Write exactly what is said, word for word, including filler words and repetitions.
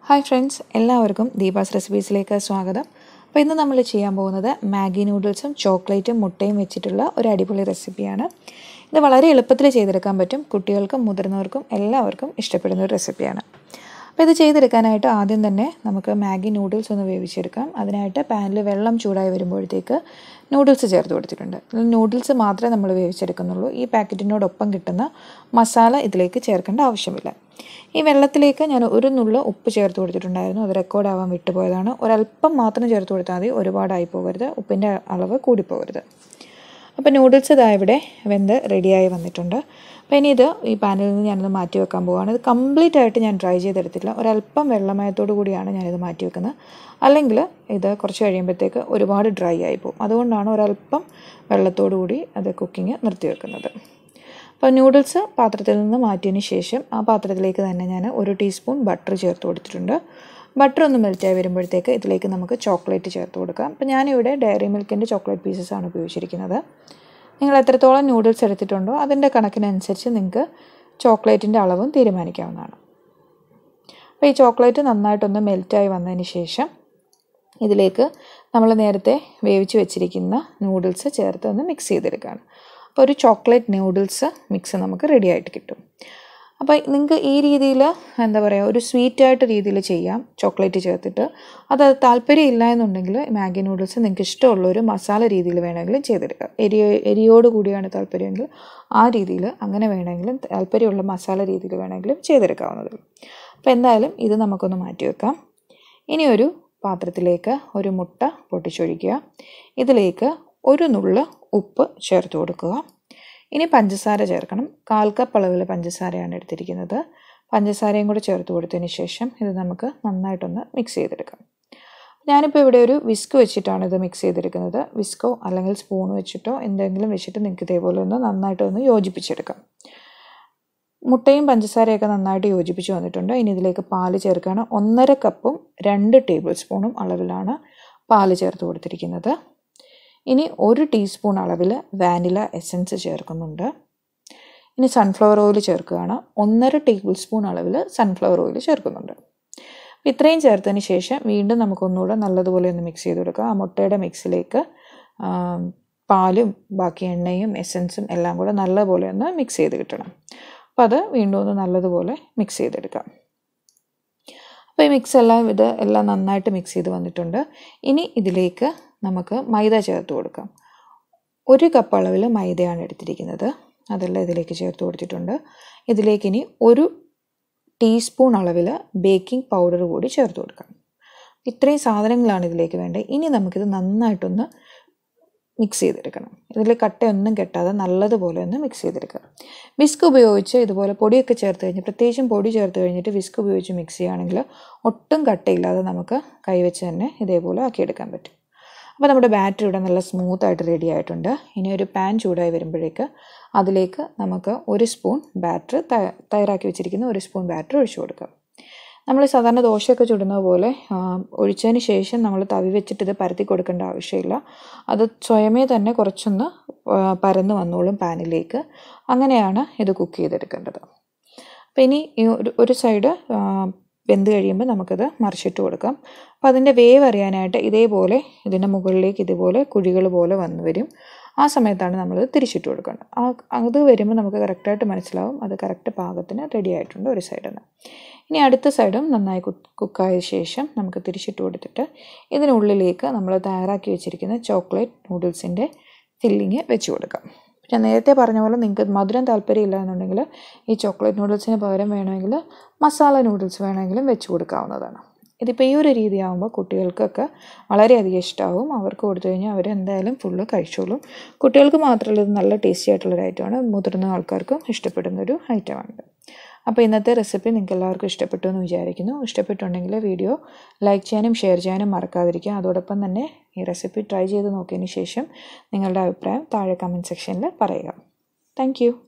Hi friends, എല്ലാവർക്കും ദീപാസ് റെസിപ്പീസിലേക്ക് സ്വാഗതം. അപ്പോൾ ഇന്ന് നമ്മൾ ചെയ്യാൻ പോകുന്നത് മാഗി നൂഡിൽസും ചോക്ലേറ്റും മുട്ടയും വെച്ചിട്ടുള്ള ഒരു അടിപൊളി റെസിപ്പിയാണ്. ഇത് വളരെ എളുപ്പത്തിൽ ചെയ്തെടുക്കാൻ പറ്റും. കുട്ടികൾക്കും മുതിർന്നവർക്കും എല്ലാവർക്കും ഇഷ്ടപ്പെടുന്ന ഒരു റെസിപ്പിയാണ്. അപ്പോൾ ഇത് ചെയ്തെടുക്കാനായിട്ട് ആദ്യം തന്നെ നമുക്ക് മാഗി നൂഡിൽസ് ഒന്ന് വേവിച്ചെടുക്കാം. അതിനായിട്ട് പാനിൽ വെള്ളം ചൂടായി വരുമ്പോഴത്തേക്ക് നൂഡിൽസ് ചേർത്ത് കൊടുത്തിട്ടുണ്ട്. നൂഡിൽസ് മാത്രമേ നമ്മൾ വേവിച്ചെടുക്കുന്നുള്ളൂ. ഈ പാക്കറ്റിനോടൊപ്പം കിട്ടുന്ന മസാല ഇതിലേക്ക് ചേർക്കേണ്ട ആവശ്യമില്ല. ഈ വെള്ളത്തിലേക്ക് ഞാൻ ഒരു നുള്ളു ഉപ്പ് ചേർത്ത് കൊടുത്തിട്ടുണ്ടായിരുന്നു. അത് റെക്കോർഡാവാൻ വിട്ടുപോയതാണ്. ഒരല്പം മാത്രം ചേർത്ത് കൊടുത്താൽ മതി, ഒരുപാടായി പോകരുത്, ഉപ്പിൻ്റെ അളവ് കൂടിപ്പോകരുത്. അപ്പോൾ നൂഡിൽസ് ഇതാ ഇവിടെ വെന്ത് റെഡിയായി വന്നിട്ടുണ്ട്. അപ്പോൾ ഇനി ഇത് ഈ പാനിൽ നിന്ന് ഞാനത് മാറ്റി വെക്കാൻ പോവുകയാണ്. ഇത് കംപ്ലീറ്റ് ആയിട്ട് ഞാൻ ഡ്രൈ ചെയ്തെടുത്തില്ല. ഒരല്പം വെള്ളമയത്തോടു കൂടിയാണ് ഞാനിത് മാറ്റി വെക്കുന്നത്. അല്ലെങ്കിൽ ഇത് കുറച്ച് കഴിയുമ്പോഴത്തേക്ക് ഒരുപാട് ഡ്രൈ ആയി പോകും. അതുകൊണ്ടാണ് ഒരല്പം വെള്ളത്തോടു കൂടി അത് കുക്കിങ് നിർത്തി വെക്കുന്നത്. അപ്പോൾ നൂഡിൽസ് പാത്രത്തിൽ നിന്ന് മാറ്റിയതിന് ശേഷം ആ പാത്രത്തിലേക്ക് തന്നെ ഞാൻ ഒരു ടീസ്പൂൺ ബട്ടർ ചേർത്ത് കൊടുത്തിട്ടുണ്ട്. ബട്ടർ ഒന്ന് മെൽറ്റായി വരുമ്പോഴത്തേക്ക് ഇതിലേക്ക് നമുക്ക് ചോക്ലേറ്റ് ചേർത്ത് കൊടുക്കാം. അപ്പോൾ ഞാനിവിടെ ഡയറി മിൽക്കിൻ്റെ ചോക്ലേറ്റ് പീസസ് ആണ് ഉപയോഗിച്ചിരിക്കുന്നത്. നിങ്ങൾ എത്രത്തോളം നൂഡിൽസ് എടുത്തിട്ടുണ്ടോ അതിൻ്റെ കണക്കിനനുസരിച്ച് നിങ്ങൾക്ക് ചോക്ലേറ്റിൻ്റെ അളവും തീരുമാനിക്കാവുന്നതാണ്. അപ്പോൾ ഈ ചോക്ലേറ്റ് നന്നായിട്ടൊന്ന് മെൽറ്റായി വന്നതിന് ശേഷം ഇതിലേക്ക് നമ്മൾ നേരത്തെ വേവിച്ച് വെച്ചിരിക്കുന്ന നൂഡിൽസ് ചേർത്ത് ഒന്ന് മിക്സ് ചെയ്തെടുക്കുകയാണ്. അപ്പോൾ ഒരു ചോക്ലേറ്റ് നൂഡിൽസ് മിക്സ് നമുക്ക് റെഡി ആയിട്ട് കിട്ടും. അപ്പോൾ നിങ്ങൾക്ക് ഈ രീതിയിൽ എന്താ പറയുക, ഒരു സ്വീറ്റായിട്ട് രീതിയിൽ ചെയ്യാം ചോക്ലേറ്റ് ചേർത്തിട്ട്. അത് താല്പര്യം ഇല്ല എന്നുണ്ടെങ്കിൽ മാഗി നൂഡിൽസ് നിങ്ങൾക്ക് ഇഷ്ടമുള്ളൊരു മസാല രീതിയിൽ വേണമെങ്കിലും ചെയ്തെടുക്കാം. എരി എരിയോട് കൂടിയാണ് താല്പര്യമെങ്കിൽ ആ രീതിയിൽ അങ്ങനെ വേണമെങ്കിലും, താല്പര്യമുള്ള മസാല രീതിയിൽ വേണമെങ്കിലും ചെയ്തെടുക്കാവുന്നത്. അപ്പോൾ എന്തായാലും ഇത് നമുക്കൊന്ന് മാറ്റി വെക്കാം. ഇനി ഒരു പാത്രത്തിലേക്ക് ഒരു മുട്ട പൊട്ടിച്ചൊഴിക്കുക. ഇതിലേക്ക് ഒരു നുള്ള് ഉപ്പ് ചേർത്ത് കൊടുക്കുക. ഇനി പഞ്ചസാര ചേർക്കണം. കാൽ കപ്പ് അളവിൽ പഞ്ചസാരയാണ് എടുത്തിരിക്കുന്നത്. പഞ്ചസാരയും കൂടെ ചേർത്ത് കൊടുത്തതിന് ശേഷം ഇത് നമുക്ക് നന്നായിട്ടൊന്ന് മിക്സ് ചെയ്തെടുക്കാം. ഞാനിപ്പോൾ ഇവിടെ ഒരു വിസ്ക് വെച്ചിട്ടാണ് ഇത് മിക്സ് ചെയ്തെടുക്കുന്നത്. വിസ്കോ അല്ലെങ്കിൽ സ്പൂൺ വെച്ചിട്ടോ എന്തെങ്കിലും വെച്ചിട്ട് നിങ്ങൾക്ക് ഇതേപോലെ ഒന്ന് നന്നായിട്ടൊന്ന് യോജിപ്പിച്ചെടുക്കാം. മുട്ടയും പഞ്ചസാരയൊക്കെ നന്നായിട്ട് യോജിപ്പിച്ച് വന്നിട്ടുണ്ട്. ഇനി ഇതിലേക്ക് പാല് ചേർക്കുകയാണ്. ഒന്നര കപ്പും രണ്ട് ടേബിൾ സ്പൂണും അളവിലാണ് പാല് ചേർത്ത് കൊടുത്തിരിക്കുന്നത്. ഇനി ഒരു ടീസ്പൂൺ അളവിൽ വാനില എസൻസ് ചേർക്കുന്നുണ്ട്. ഇനി സൺഫ്ലവർ ഓയിൽ ചേർക്കുകയാണ്. ഒന്നര ടേബിൾ സ്പൂൺ അളവിൽ സൺഫ്ലവർ ഓയിൽ ചേർക്കുന്നുണ്ട്. ഇത്രയും ചേർത്തതിന് ശേഷം വീണ്ടും നമുക്കൊന്നുകൂടെ നല്ലതുപോലെ ഒന്ന് മിക്സ് ചെയ്ത് കൊടുക്കുക. ആ മുട്ടയുടെ മിക്സിലേക്ക് പാലും ബാക്കി എണ്ണയും എസൻസും എല്ലാം കൂടെ നല്ലപോലെ ഒന്ന് മിക്സ് ചെയ്ത് കിട്ടണം. അപ്പോൾ അത് വീണ്ടും ഒന്ന് നല്ലതുപോലെ മിക്സ് ചെയ്തെടുക്കാം. അപ്പോൾ ഈ മിക്സ് എല്ലാം ഇത് എല്ലാം നന്നായിട്ട് മിക്സ് ചെയ്ത് വന്നിട്ടുണ്ട്. ഇനി ഇതിലേക്ക് നമുക്ക് മൈദ ചേർത്ത് കൊടുക്കാം. ഒരു കപ്പ് അളവിൽ മൈദയാണ് എടുത്തിരിക്കുന്നത്. അതെല്ലാം ഇതിലേക്ക് ചേർത്ത് കൊടുത്തിട്ടുണ്ട്. ഇതിലേക്ക് ഇനി ഒരു ടീസ്പൂൺ അളവിൽ ബേക്കിംഗ് പൗഡർ കൂടി ചേർത്ത് കൊടുക്കാം. ഇത്രയും സാധനങ്ങളാണ് ഇതിലേക്ക് വേണ്ടത്. ഇനി നമുക്കിത് നന്നായിട്ടൊന്ന് മിക്സ് ചെയ്തെടുക്കണം. ഇതിൽ കട്ടയൊന്നും കെട്ടാതെ നല്ലതുപോലെ ഒന്ന് മിക്സ് ചെയ്തെടുക്കുക. വിസ്ക് ഉപയോഗിച്ച് ഇതുപോലെ പൊടിയൊക്കെ ചേർത്ത് കഴിഞ്ഞ്, പ്രത്യേകിച്ചും പൊടി ചേർത്ത് കഴിഞ്ഞിട്ട് വിസ്ക് ഉപയോഗിച്ച് മിക്സ് ചെയ്യുകയാണെങ്കിൽ ഒട്ടും കട്ടയില്ലാതെ നമുക്ക് കൈവച്ച് തന്നെ ഇതേപോലെ ആക്കിയെടുക്കാൻ പറ്റും. അപ്പോൾ നമ്മുടെ ബാറ്റർ ഇവിടെ നല്ല സ്മൂത്തായിട്ട് റെഡി ആയിട്ടുണ്ട്. ഇനി ഒരു പാൻ ചൂടായി വരുമ്പോഴേക്ക് അതിലേക്ക് നമുക്ക് ഒരു സ്പൂൺ ബാറ്റർ തയ്യാറാക്കി വെച്ചിരിക്കുന്ന ഒരു സ്പൂൺ ബാറ്റർ ഒഴിച്ചു കൊടുക്കാം. നമ്മൾ സാധാരണ ദോശയൊക്കെ ചുടുന്ന പോലെ ഒഴിച്ചതിന് ശേഷം നമ്മൾ തവി വെച്ചിട്ട് ഇത് പരത്തി കൊടുക്കേണ്ട ആവശ്യമില്ല. അത് സ്വയമേ തന്നെ കുറച്ചൊന്ന് പരന്ന് വന്നോളും പാനിലേക്ക്. അങ്ങനെയാണ് ഇത് കുക്ക് ചെയ്തെടുക്കേണ്ടത്. അപ്പോൾ ഇനി ഒരു ഒരു സൈഡ് വെന്ത് കഴിയുമ്പോൾ നമുക്കത് മറിച്ചിട്ട് കൊടുക്കാം. അപ്പോൾ അതിൻ്റെ വേവ് അറിയാനായിട്ട് ഇതേപോലെ ഇതിൻ്റെ മുകളിലേക്ക് ഇതുപോലെ കുഴികൾ പോലെ വന്നു വരും. ആ സമയത്താണ് നമ്മളത് തിരിച്ചിട്ട് കൊടുക്കേണ്ടത്. ആ അത് വരുമ്പോൾ നമുക്ക് കറക്റ്റായിട്ട് മനസ്സിലാവും അത് കറക്റ്റ് പാകത്തിന് റെഡി ആയിട്ടുണ്ട് ഒരു സൈഡിൽ നിന്ന്. ഇനി അടുത്ത സൈഡും നന്നായി കുക്കായ ശേഷം നമുക്ക് തിരിച്ചിട്ട് കൊടുത്തിട്ട് ഇതിനുള്ളിലേക്ക് നമ്മൾ തയ്യാറാക്കി വെച്ചിരിക്കുന്ന ചോക്ലേറ്റ് നൂഡിൽസിൻ്റെ ഫില്ലിങ് വെച്ച് കൊടുക്കാം. ഞാൻ നേരത്തെ പറഞ്ഞ പോലെ നിങ്ങൾക്ക് മധുരം താല്പര്യമില്ല എന്നുണ്ടെങ്കിൽ ഈ ചോക്ലേറ്റ് നൂഡിൽസിന് പകരം വേണമെങ്കിൽ മസാല നൂഡിൽസ് വേണമെങ്കിലും വെച്ച് കൊടുക്കാവുന്നതാണ്. ഇതിപ്പോൾ ഈ ഒരു രീതിയാകുമ്പോൾ കുട്ടികൾക്കൊക്കെ വളരെയധികം ഇഷ്ടമാവും. അവർക്ക് കൊടുത്തു കഴിഞ്ഞാൽ അവർ എന്തായാലും ഫുള്ള് കഴിച്ചോളും. കുട്ടികൾക്ക് മാത്രമല്ല ഇത് നല്ല ടേസ്റ്റി ആയിട്ടുള്ളൊരു ഐറ്റമാണ്. മുതിർന്ന ആൾക്കാർക്കും ഇഷ്ടപ്പെടുന്നൊരു ഐറ്റമാണിത്. അപ്പോൾ ഇന്നത്തെ റെസിപ്പി നിങ്ങൾക്ക് എല്ലാവർക്കും ഇഷ്ടപ്പെട്ടു എന്ന് വിചാരിക്കുന്നു. ഇഷ്ടപ്പെട്ടുണ്ടെങ്കിൽ വീഡിയോ ലൈക്ക് ചെയ്യാനും ഷെയർ ചെയ്യാനും മറക്കാതിരിക്കുക. അതോടൊപ്പം തന്നെ ഈ റെസിപ്പി ട്രൈ ചെയ്ത് നോക്കിയതിന് ശേഷം നിങ്ങളുടെ അഭിപ്രായം താഴെ കമൻറ്റ് സെക്ഷനിൽ പറയുക. താങ്ക്